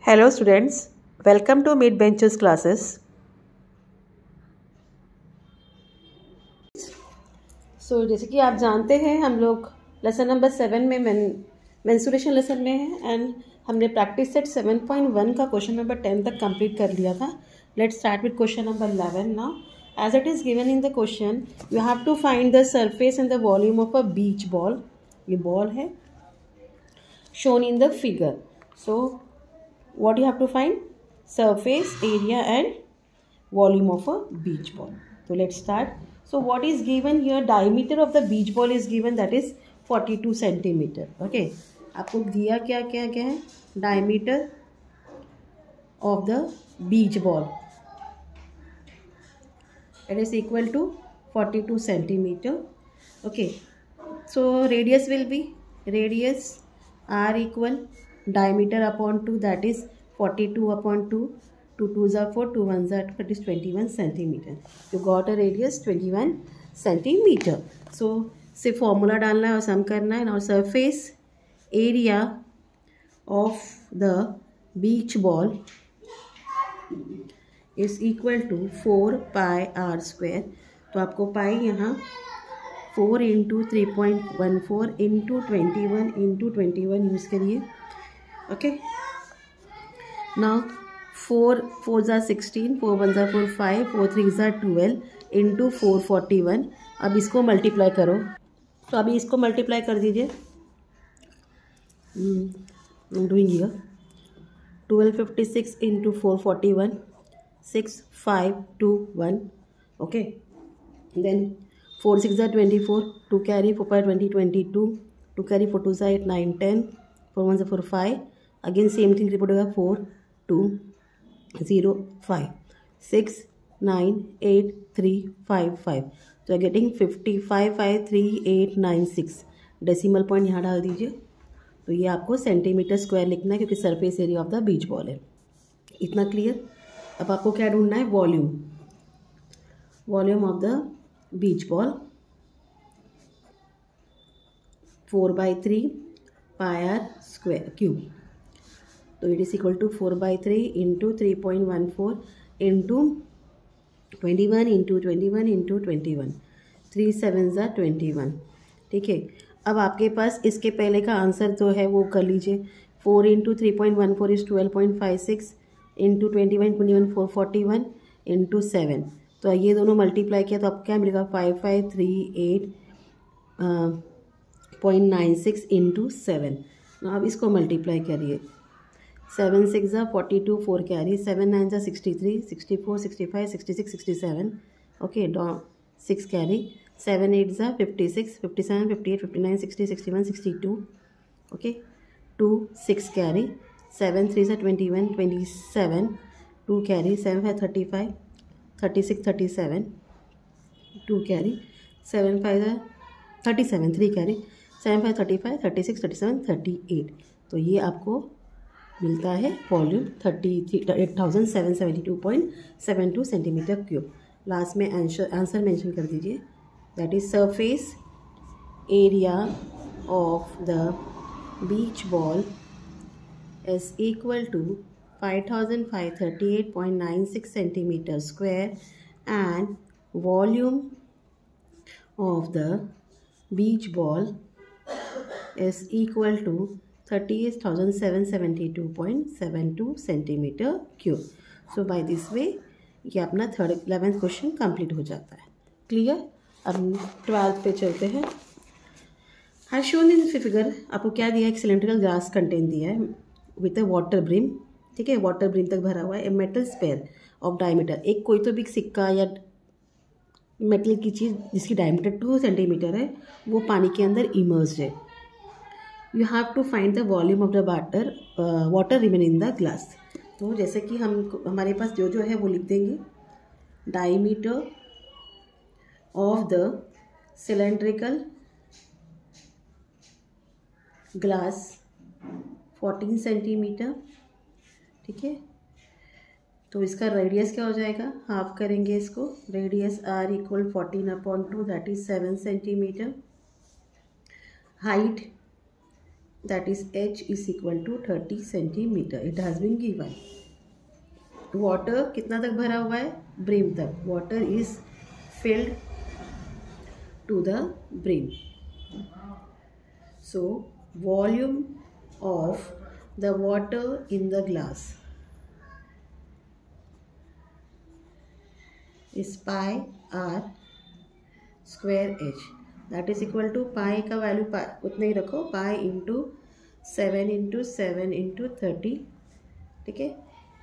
Hello students, welcome to Mid Benches classes. जैसे कि आप जानते हैं हम लोग लेसन नंबर 7 में मेंस्ट्रुएशन लेसन में हैं एंड हमने प्रैक्टिस सेट 7.1 का क्वेश्चन नंबर 10 तक कंप्लीट कर लिया था. Let's start with question number 11 now. As it is given in the question, you have to find the surface and the volume of a beach ball. ये ball है shown in the figure. So what you have to find? Surface, area and volume of a beach ball. So let's start. So what is given here? Diameter of the beach ball is given, that is 42 centimeter. Okay. आपको दिया क्या है? Diameter of the beach ball. It is equal to 42 centimeter. Okay. So radius will be r equal diameter upon 2, that is 42 upon 2. 2 2s are 4, 2 1s are 2, that is 21 centimeter. You got a radius 21 centimeter. So सिर्फ formula डालना है और सम करना है. Now surface area of the beach ball is equal to 4 pi r square. तो आपको pi यहाँ 4 into 3.14 into 21 use करिए. Okay. Now 4 4s are 16, 4 1s are 4 5, 4 3s are 12 into 441. अब इसको मल्टीप्लाई करो. तो अभी इसको मल्टीप्लाई कर दीजिए. Doing here 1256 into 441 6521. Okay. Then 4 6 are 24, 2 carry 4 by 20 22, 2 carry 4 2s are 8 9 10, 4 1s are 4 5. Again same thing report होगा 4 2 0 5 6 9 8 3 5 5. तो आई गेटिंग 55 5 3 8 9 6. डेसिमल पॉइंट यहाँ डाल दीजिए. तो ये आपको सेंटीमीटर स्क्वायर लिखना है क्योंकि surface area of the beach ball है. इतना क्लियर. अब आपको क्या ढूंढना है? Volume of the beach ball 4/3 pi r square cube. तो it is equal to 4/3 into 3.14 into 21 into 21 into 21. 3 7s are 21. ठीक है. अब आपके पास इसके पहले का आंसर जो है वो कर लीजिए. 4 इंटू 3.14 इज 12.56 इंटू 21 441 इंटू 7. तो ये दोनों मल्टीप्लाई किया तो अब क्या मिलेगा? 5538.96 इंटू 7. अब इसको मल्टीप्लाई करिए. 7 6 are 42, 4 carry, 7 9 are 63, 64 65 66 67. Okay, 6 carry, 7 8 are 56, 57 58 59 60 61 62. Okay, 2 6 carry, 7 3 are 21 27, 2 carry, 7 5 35 36 37, 2 carry, 7 5 are 37, 3 carry, 7 5 35 36 37 38. तो ये आपको मिलता है वॉल्यूम 8772.72 सेंटीमीटर क्यूब. लास्ट में आंसर मेंशन कर दीजिए. That is surface area of the beach ball is equal to 5538.96 centimetre square and volume of the beach ball is equal to 38,772.72 centimetre cube. So by this way ये अपना 11th question complete हो जाता है. Clear. अब 12th पे चलते हैं. Has shown in figure. आपको क्या दिया है? एक सिलेंड्रिकल ग्लास कंटेन दिया है विथ अ वाटर ब्रिम. ठीक है. वाटर ब्रिम तक भरा हुआ है. A metal sphere of diameter. एक कोई तो भी सिक्का या मेटल की चीज़ जिसकी डायमीटर 2 सेंटीमीटर है वो पानी के अंदर इमर्स्ड है. You have to find the volume of the water remain in the glass. तो जैसे कि हमारे पास जो है वो लिख देंगे. Diameter of the cylindrical glass 14 centimetre. ठीक है. तो इसका रेडियस क्या हो जाएगा? हाफ करेंगे इसको. Radius r equal 14/2, that is 7 centimetre. Height that is h is equal to 30 centimeter. It has been given. Water कितना तक भरा हुआ है? Brim तक. Water is filled to the brim. So volume of the water in the glass is pi r square h. That is equal to pi का value उतना ही रखो, pi इंटू 7 इंटू 7 इंटू 30. ठीक है,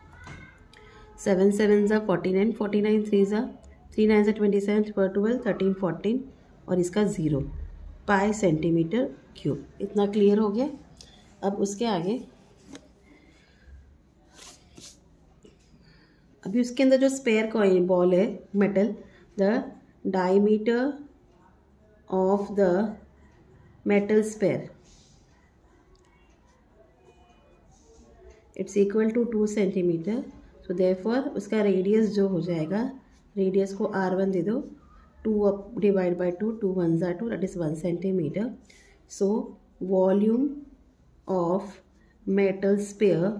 7 7 ज़ा 49, 49 3 ज़ा 3 9 ज़ा 27, 12 13 14 और इसका 0 पाई सेंटीमीटर क्यूब. इतना क्लियर हो गया. अब उसके आगे अभी उसके अंदर जो स्पेयर कॉइन बॉल है metal, the diameter of the metal sphere it's equal to 2 centimetre. So therefore उसका रेडियस जो हो जाएगा, रेडियस को r1 दे दो, 2 अप डिवाइड बाई 2, 2 1 ज़ा 2, that is 1 centimetre. So volume of metal sphere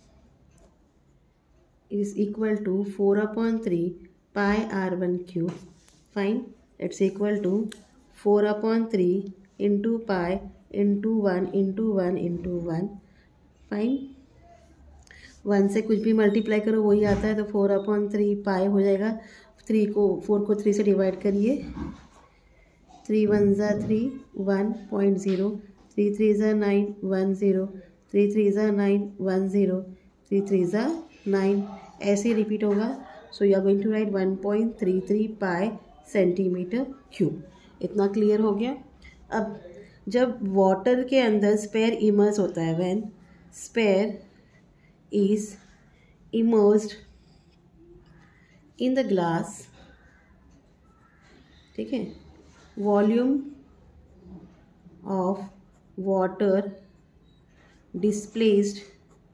is equal to 4/3 pi r1 cube. Fine. It's equal to 4/3 into pi into 1 into 1 into 1. Fine. 1 से कुछ भी मल्टीप्लाई करो वही आता है, तो 4/3 पाई हो जाएगा. 4 को 3 से डिवाइड करिए. 3 1 ज़ा 3 1.0, 3 3 ज़ा 9 1 0, 3 3 ज़ा 9 1 0, 3 3 ज़ा 9. ऐसे रिपीट होगा. So you are going to write 1.33 pi centimetre cube. इतना क्लियर हो गया. अब जब वाटर के अंदर स्पेयर इमर्स होता है, when sphere is immersed in the glass, ठीक है, volume of water displaced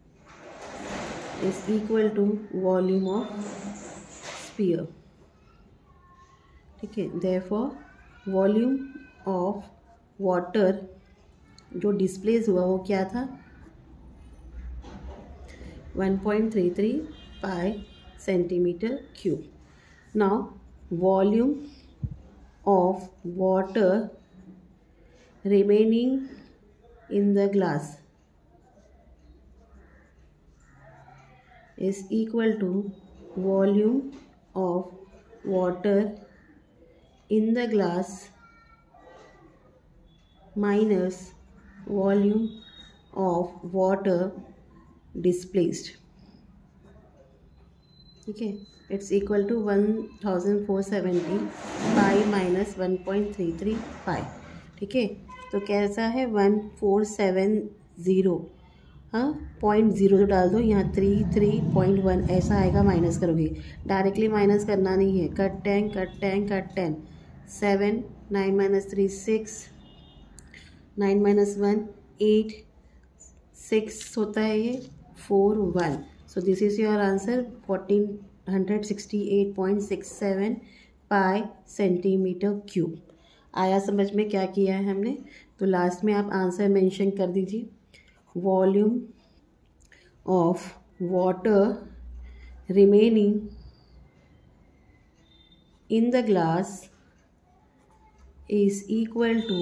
is equal to volume of sphere. ठीक है, therefore volume of water जो डिस्प्लेस हुआ वो क्या था? 1.33 pi centimetre cube. Now volume of water remaining in the glass is equal to volume of water in the glass minus volume of water displaced. ठीक है, it's equal to 1470 pi minus 1.33 pi. ठीक है, तो कैसा है? 1470, हाँ, 0.0 जो डाल दो यहाँ, 3.1 ऐसा आएगा. माइनस करोगे, डायरेक्टली माइनस करना नहीं है. Cut 10 cut 10 cut 10, 7 9 minus 3 6, 9 minus 1 8, 6 होता है ये 4 1. So this is your answer 1468.67 pi centimetre cube. आया समझ में क्या किया है हमने? तो लास्ट में आप आंसर मेंशन कर दीजिए. Volume of water remaining in the glass is equal to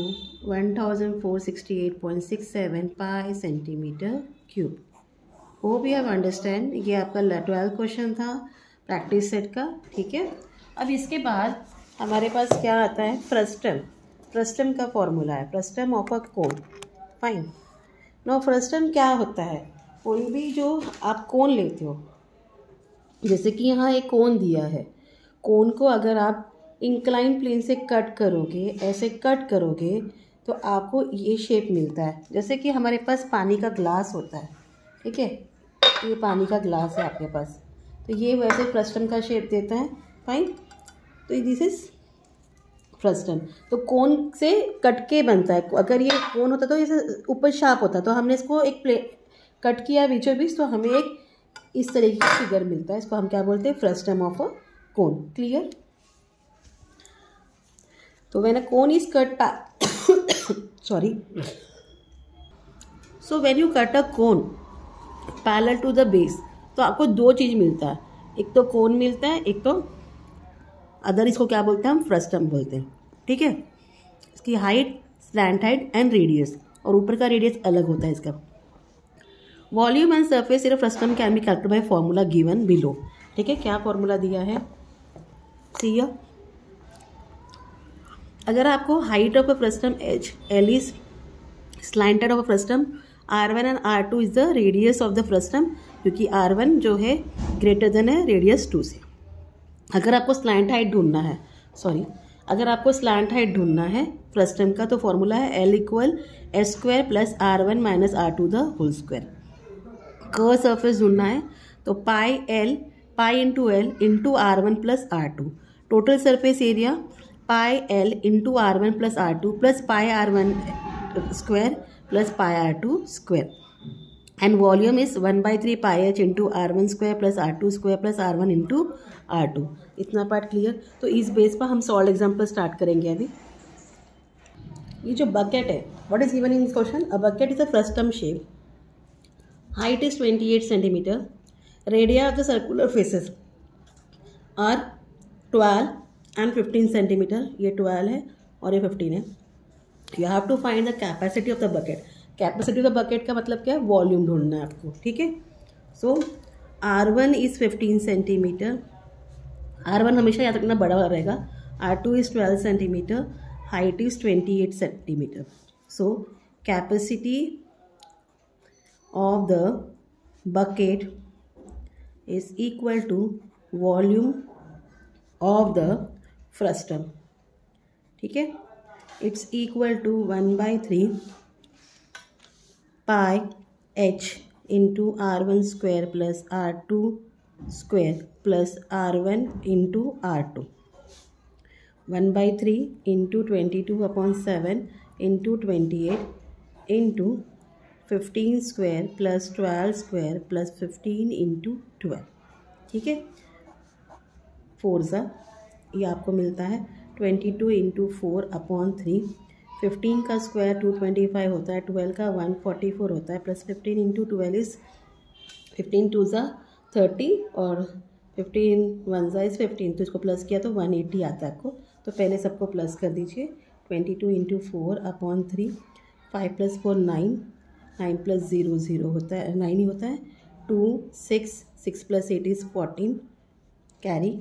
1468.67 pi centimetre cube. Hope you have understand. ये आपका 12th क्वेश्चन था प्रैक्टिस सेट का. ठीक है, अब इसके बाद हमारे पास क्या आता है? फ्रस्टम. फ्रस्टम का फॉर्मूला है, frustum of a cone. Fine. No, frustum क्या होता है? कोई भी जो आप कोन लेते हो, जैसे कि यहाँ एक कोन दिया है, कोन को अगर आप इंक्लाइन प्लेन से कट करोगे, ऐसे कट करोगे, तो आपको ये शेप मिलता है. जैसे कि हमारे पास पानी का ग्लास होता है, ठीक है, ये पानी का ग्लास है आपके पास, तो ये वैसे फ्रस्टम का शेप देता है. फाइन. तो दिस इज फ्रस्टम. तो कोन से कट के बनता है. अगर ये कोन होता तो ये ऊपर शार्प होता, तो हमने इसको एक कट किया बीचों बीच, तो हमें एक इस तरीके का फिगर मिलता है. इसको हम क्या बोलते हैं? Frustum of a cone. Clear? तो when a cone is cut sorry, so when you cut a cone parallel to the base, तो आपको दो चीज़ मिलता है, एक तो कोन मिलता है, एक तो अदर इसको क्या बोलते हैं हम, फ्रस्टम बोलते हैं। ठीक है, इसकी height, slant height and radius, और ऊपर का रेडियस अलग होता है इसका। Volume and surface area frustum can be calculated by formula given below. ठीक है, क्या फॉर्मूला दिया है, सी हियर। अगर आपको height of a frustum H L is slanted of a frustum, R1 and R2 is the radius of the frustum, क्योंकि R1 जो है ग्रेटर देन है रेडियस 2 से। अगर आपको स्लैंट हाइट ढूंढना है, अगर आपको स्लैंट हाइट ढूंढना है फ्रस्टम का, तो फॉर्मूला है L equal S square plus R1 minus R2 the whole square. Curve surface ढूंढना है तो pi into L into R1 plus R2। Total surface area pi L into R1 plus R2 plus pi R1 square plus pi R2 square, and volume is 1/3 pi H into R1 square plus R2 square plus R1 into R2। इतना part clear. तो इस base पर हम solve example start करेंगे। अभी ये जो bucket है, what is given in this question, a bucket is a frustum shape, height is 28 centimetre, radii of the circular faces are 12 and 15 centimetre. ये 12 है और ये 15 है। You have to find the capacity of the bucket. Capacity of the bucket का मतलब क्या है, volume ढूंढना है आपको। ठीक है, सो R1 इज 15 सेंटीमीटर, R1 हमेशा याद रखना बड़ा रहेगा, R2 is 12 centimetre, height is 28 centimetre. So capacity of the bucket is equal to volume of the frustum. ठीक है, it's equal to 1/3 pi h into R1 square plus R2 square plus R1 into R2. 1/3 into 22/7 into 28 into 15 square plus 12 square plus 15 into 12। ठीक है, 4 ये आपको मिलता है 22 into 4/3। 15 का square 225 होता है, 12 का 144 होता है, प्लस 15 इंटू 12 इज 15 2 30 और 15 1 इज 15, तो इसको प्लस किया तो 180 आता है आपको। तो पहले सबको प्लस कर दीजिए। 22 इंटू 4/3, 5 प्लस 4 9, 9 प्लस 0 0 होता है, 9 ही होता है। 2 6, 6 प्लस 8 इज 14, कैरी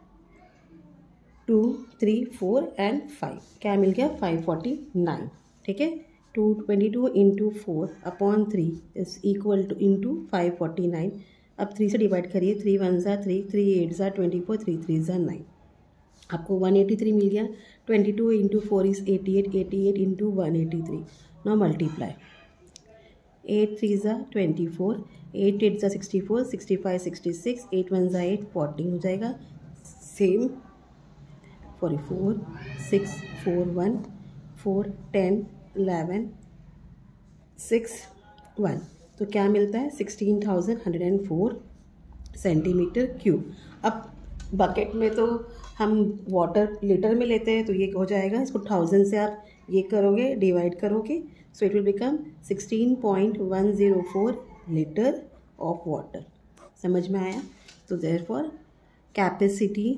2 3 4 एंड 5, क्या मिल गया 549। ठीक है, 222 into 4/3 is equal to into 549। अब 3 से डिवाइड करिए, 3 1 3, 3 8 24, 3 3 9, आपको 183 मिल गया। 22 into 4 is 88, 88 into 183। Now multiply, 8 3 24, 8 8 64, 65 66, 8 1 8, 14 हो जाएगा। सेम 44 6 4 1 4 10 11 6 1, तो क्या मिलता है 16,104 सेंटीमीटर क्यूब। अब बकेट में तो हम वाटर लीटर में लेते हैं, तो ये हो जाएगा, इसको 1000 से आप ये करोगे, डिवाइड करोगे, so it will become 16.104 litre of water. समझ में आया? तो therefore capacity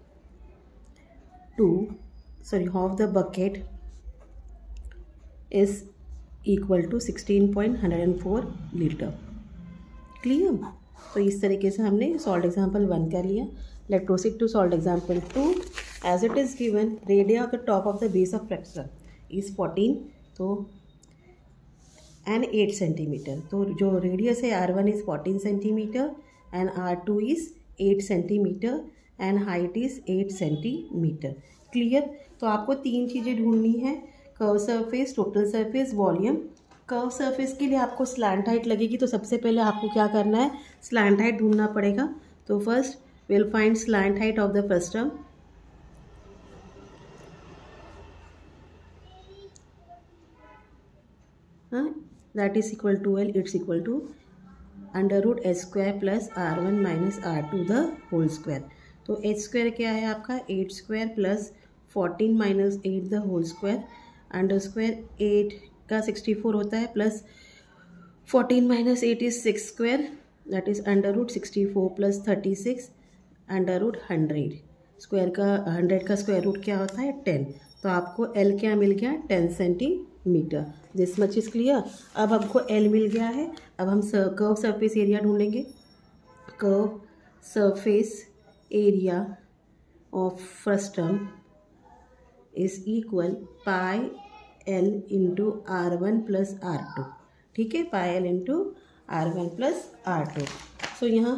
of the bucket is equal to 16.104 litre. Clear? तो इस तरीके से हमने सॉल्व एग्जाम्पल 1 कर लिया। Let proceed to solve example 2। As it is given, radii of the top of the base of fracture is 14 तो and 8 centimetre. तो जो रेडियस है R1 is 14 centimetre and R2 is 8 centimetre and height is 8 centimetre. Clear? तो आपको 3 चीज़ें ढूंढनी है, curve surface, total surface, volume. Curve surface के लिए आपको स्लैंट हाइट लगेगी, तो सबसे पहले आपको क्या करना है, स्लैंट हाइट ढूंढना पड़ेगा। तो first will find slant height of the frustum. That is equal to L, it's equal to √h square plus R1 minus R2 the whole square. तो h स्क्वायर क्या है आपका 8 square plus 14 minus 8 the whole square, under square 8 का 64 होता है, plus 14 minus 8 is 6 square, that is under root 64 plus 36 under root 100। Square का 100 का square root क्या होता है 10। तो आपको L क्या मिल गया 10 centimetre. This much is clear. अब हमको L मिल गया है। अब हम कर्व सरफेस एरिया ढूंढेंगे। Curve surface area of frustum is equal to L into R1 plus R2। ठीक है, pi L into R1 plus R2। So यहाँ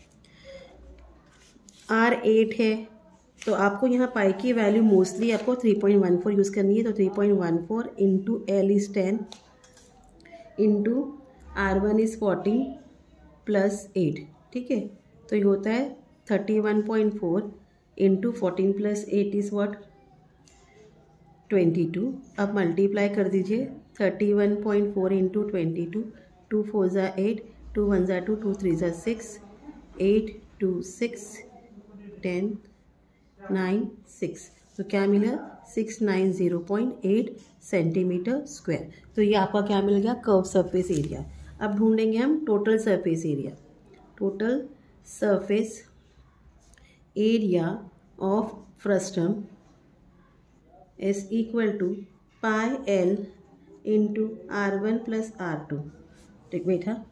R8 है, तो आपको यहाँ पाई की वैल्यू मोस्टली आपको 3.14 यूज़ करनी है। तो 3.14 into L is 10 into R1 is 14 plus 8। ठीक है, तो ये होता है 31.4 इंटू 14 प्लस 8 इज़ व्हाट 22। अब मल्टीप्लाई कर दीजिए 31.4 इंटू 22, 2 4 ज़ा 8, 2 1 ज़ा 2, 2 3 ज़ा 6, 8 2 6 10 9 6। तो क्या मिला 690.8 सेंटीमीटर स्क्वायर। तो ये आपका क्या मिल गया कर्व सरफेस एरिया। अब ढूंढेंगे हम total surface area. Total surface area of frustum is equal to pi L into R1 plus R2। ठीक वेट है,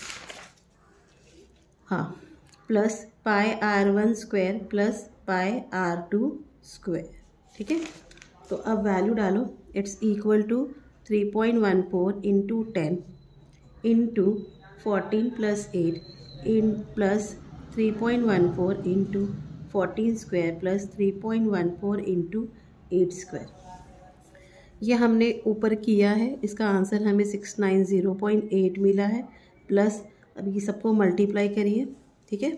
हाँ, plus pi R1 square plus pi R2 square. ठीक है, तो अब वैल्यू डालो। It's equal to 3.14 into 10 into 14 plus 8 in plus 3.14 into 14 square plus 3.14 into 8 square. ये हमने ऊपर किया है, इसका आंसर हमें 690.8 मिला है। प्लस अब ये सबको मल्टीप्लाई करिए। ठीक है,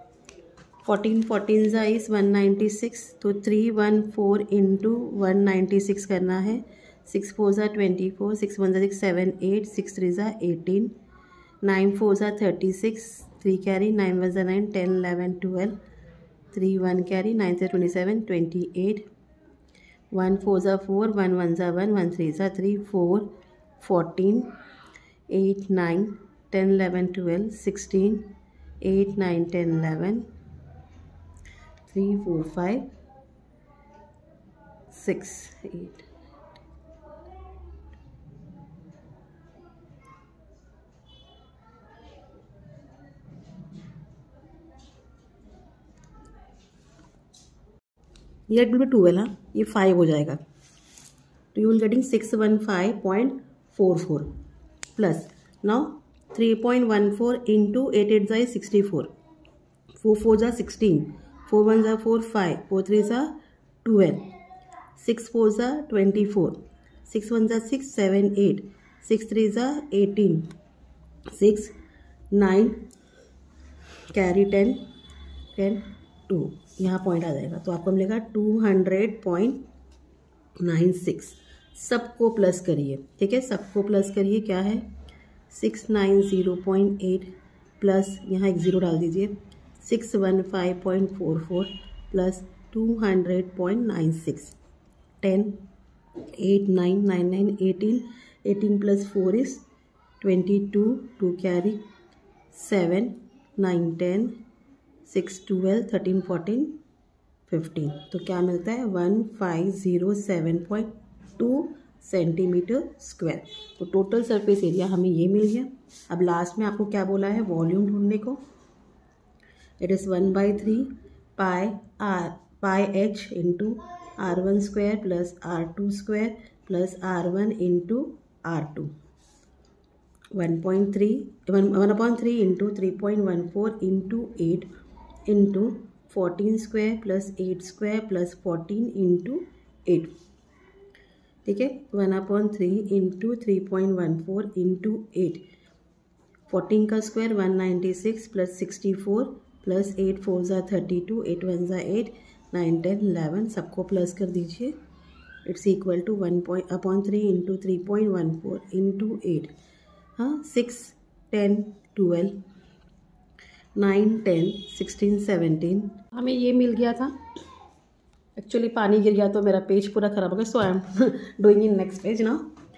14 ज़ा इज़ 196, तो 314 इंटू 196 करना है। 6 4 ज़ा 24, 6 1 ज़ा 6 7 8, 6 3 ज़ा 18, 9 4 ज़ा 36, 3 कैरी 9 1 ज़ा 9, 10 11 12, 3 1 कैरी 9 से 27 28, 1 4 ज़ा 4, 1 1 ज़ा 1, 1 3 ज़ा 3, 4 14, 8 9 10 11 12, 16, 8 9 10 11, 3 4 5 6 8। ये 12 हाँ, ये 5 हो जाएगा। तो you will getting 615.44 plus now 3.14 into 8 8 ज़ा 64, 4 4 ज़ा 16, 4 1 ज़ा 4 5, 4 3 ज़ा 12, 6 4 ज़ा 24, 6 1 ज़ा 6 7 8, 6 3 ज़ा 18, 6 9 कैरी 10 10 2। यहाँ पॉइंट आ जाएगा, तो आपको मिलेगा 200.96। सबको प्लस करिए। ठीक है, सबको प्लस करिए। क्या है 690.8 प्लस यहाँ एक ज़ीरो डाल दीजिए 615.44 प्लस 200.96, 10 8 9 9 9 18, 18 प्लस 4 इज़ 22, 2 कैरी 7 9 10 6 12 13 14 15। तो क्या मिलता है 1507.2 सेंटीमीटर स्क्वायर। तो टोटल सरफेस एरिया हमें ये मिल गया। अब लास्ट में आपको क्या बोला है वॉल्यूम ढूंढने को। It is 1/3 pi H into R1 square plus R2 square plus R1 into R2। 1/3 into 3.14 into 8 into 14 square plus 8 square plus 14 into 8। ठीक है, 1/3 इंटू 3.14 इंटू 8, 14 का स्क्वायर 196 प्लस 64 प्लस 8 4 ज़ा 32, 8 1 ज़ा 8, 9 10 11। सबको प्लस कर दीजिए। It's equal to 1/3 into 3.14 into 8, हाँ 6 10 12 9 10 16 17। हमें ये मिल गया था। एक्चुअली पानी गिर गया तो मेरा पेज पूरा ख़राब हो गया, so I am doing in next page ना।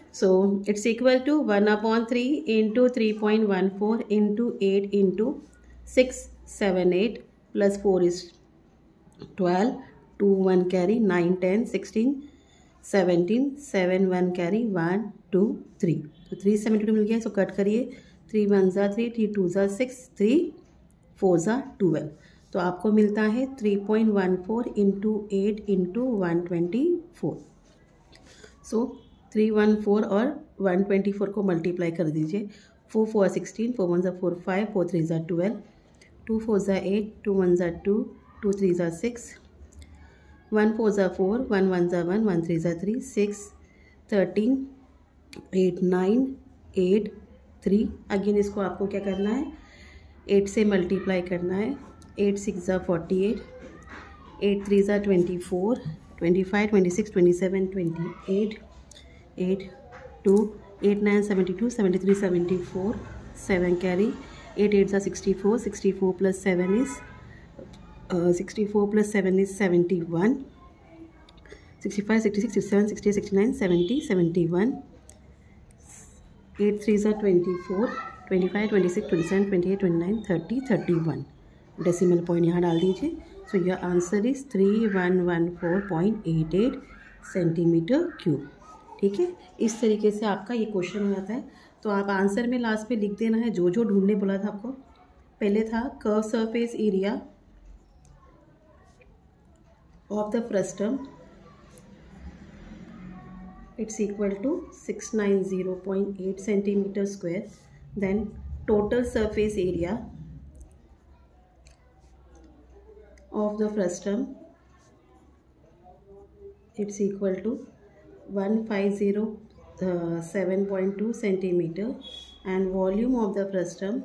So it's equal to 1/3 into 3.14 into 8 into 678 plus 4 is 12, 2 1 carry 9 10 16 17 7 1 carry 1 2 3, तो 372 मिल गया। सो कट करिए, 3 1 ज़ा 3, 3 2 ज़ा 6, 3 4 ज़ा 12, तो आपको मिलता है 3.14 इंटू 8 इंटू 124। सो 314 और 124 को मल्टीप्लाई कर दीजिए। 4 4 16, 4 1 ज़ा 4 5, 4 3 ज़ा 12, 2 4 ज़ा 8, 2 1 ज़ा 2, 2 3 ज़ा 6, 1 4 ज़ा 4, 1 1 ज़ा 1, 1 3 ज़ा 3, 6 13 8 9 8 3। अगेन इसको आपको क्या करना है, 8 से मल्टीप्लाई करना है। 8 6 ज़ा 48, 8 3 ज़ा 24, 25 26 27 28, 8 2 8 9 72 73 74, 7 carry, 8 8 ज़ा 64, 64 plus 7 is 64 plus 7 is 71, 65 66 67 68 69 70 71, 8 3 ज़ा 24, 25 26 27 28 29 30 31। डेसिमल पॉइंट यहाँ डाल दीजिए। So your answer is 3114.88 centimetre cube. ठीक है, इस तरीके से आपका ये क्वेश्चन हो जाता है। तो आप आंसर में लास्ट में लिख देना है जो जो ढूंढने बोला था आपको। पहले था curve surface area of the frustum, it's equal to 690.8 centimeter square. Then total surface area of the frustum, it's equal to 1507.2 centimeter, and volume of the frustum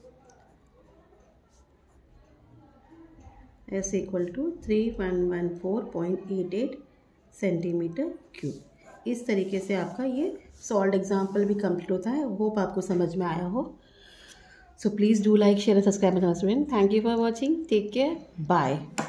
is equal to 3114.88 centimetre cube. इस तरीके से आपका ये solved example भी complete होता है। Hope आपको समझ में आया हो। So please do like share and subscribe my channel. Thank you for watching, take care, bye.